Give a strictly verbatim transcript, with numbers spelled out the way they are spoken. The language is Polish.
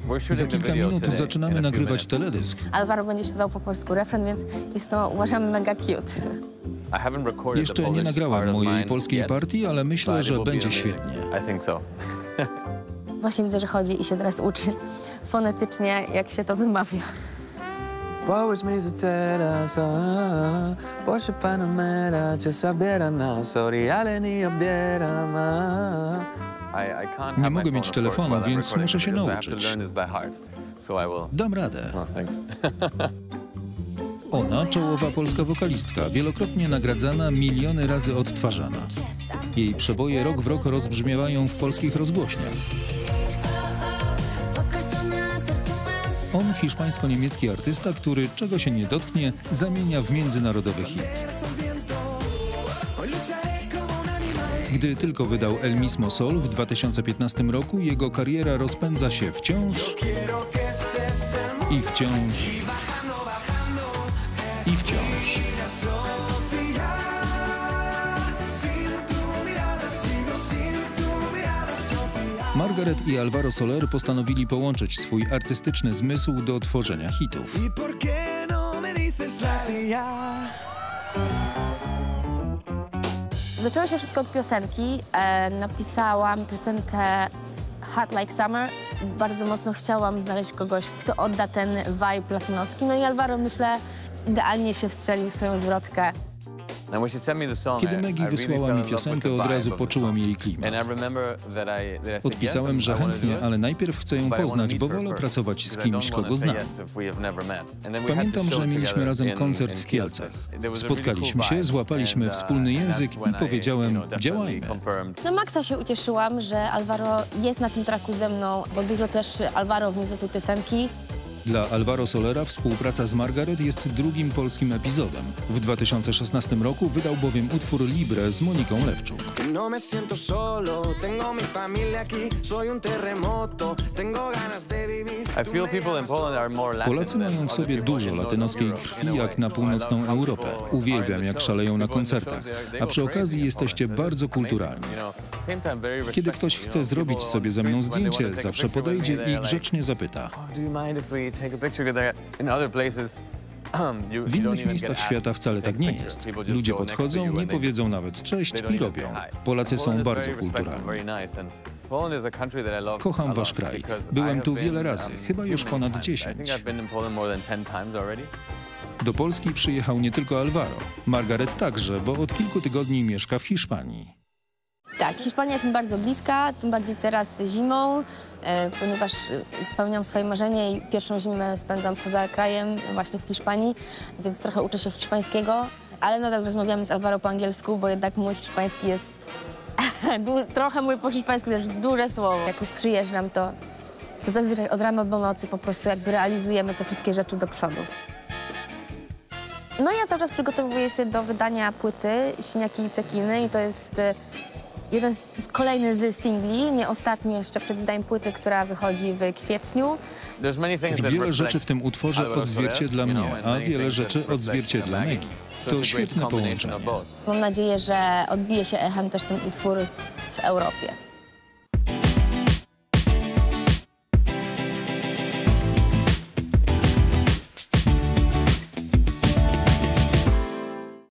Za kilka minut zaczynamy nagrywać teledysk. Alvaro będzie śpiewał po polsku refren, więc jest to, uważam, mega cute. Jeszcze nie nagrałem mojej polskiej partii, ale myślę, że będzie świetnie. Właśnie widzę, że chodzi i się teraz uczy fonetycznie, jak się to wymawia. Powiedz mi, że teraz, proszę Panamera, czy zabiera nas, ale nie obdiera ma. Nie mogę mieć telefonu, więc muszę się nauczyć. Dam radę. Ona, czołowa polska wokalistka, wielokrotnie nagradzana, miliony razy odtwarzana. Jej przeboje rok w rok rozbrzmiewają w polskich rozgłośniach. On, hiszpańsko-niemiecki artysta, który czego się nie dotknie, zamienia w międzynarodowy hit. Gdy tylko wydał El Mismo Sol w dwa tysiące piętnastym roku, jego kariera rozpędza się wciąż i wciąż i wciąż. Margaret i Alvaro Soler postanowili połączyć swój artystyczny zmysł do tworzenia hitów. Zaczęło się wszystko od piosenki. E, napisałam piosenkę Hot Like Summer. Bardzo mocno chciałam znaleźć kogoś, kto odda ten vibe latynoski. No i Alvaro, myślę, idealnie się wstrzelił w swoją zwrotkę. Kiedy Maggie wysłała mi piosenkę, od razu poczułem jej klimat. Odpisałem, że chętnie, ale najpierw chcę ją poznać, bo wolę pracować z kimś, kogo znam. Pamiętam, że mieliśmy razem koncert w Kielcach. Spotkaliśmy się, złapaliśmy wspólny język i powiedziałem, działajmy. Na maksa się ucieszyłam, że Alvaro jest na tym tracku ze mną, bo dużo też Alvaro wniósł do tej piosenki. Dla Alvaro Solera współpraca z Margaret jest drugim polskim epizodem. W dwa tysiące szesnastym roku wydał bowiem utwór Libre z Moniką Lewczuk. Polacy mają w sobie dużo latynoskiej krwi jak na północną Europę. Uwielbiam, jak szaleją na koncertach, a przy okazji jesteście bardzo kulturalni. Kiedy ktoś chce zrobić sobie ze mną zdjęcie, zawsze podejdzie i grzecznie zapyta. W innych miejscach świata wcale tak nie jest. Ludzie podchodzą, nie powiedzą nawet cześć i robią. Polacy są bardzo kulturalni. Kocham wasz kraj. Byłem tu wiele razy, chyba już ponad dziesięć. Do Polski przyjechał nie tylko Alvaro. Margaret także, bo od kilku tygodni mieszka w Hiszpanii. Tak, Hiszpania jest mi bardzo bliska, tym bardziej teraz zimą, e, ponieważ spełniam swoje marzenie i pierwszą zimę spędzam poza krajem, właśnie w Hiszpanii, więc trochę uczę się hiszpańskiego, ale nadal rozmawiamy z Alvaro po angielsku, bo jednak mój hiszpański jest trochę mój po hiszpańsku też duże słowo. Jak już przyjeżdżam, to, to zazwyczaj od rana do nocy po prostu jakby realizujemy te wszystkie rzeczy do przodu. No ja cały czas przygotowuję się do wydania płyty Siniaki i Cekiny i to jest jeden z, kolejny z singli, nie ostatni jeszcze przed wydaniem płyty, która wychodzi w kwietniu. Wiele rzeczy w tym utworze odzwierciedla mnie, a wiele rzeczy odzwierciedla Maggie. To świetne połączenie. Mam nadzieję, że odbije się echem też ten utwór w Europie.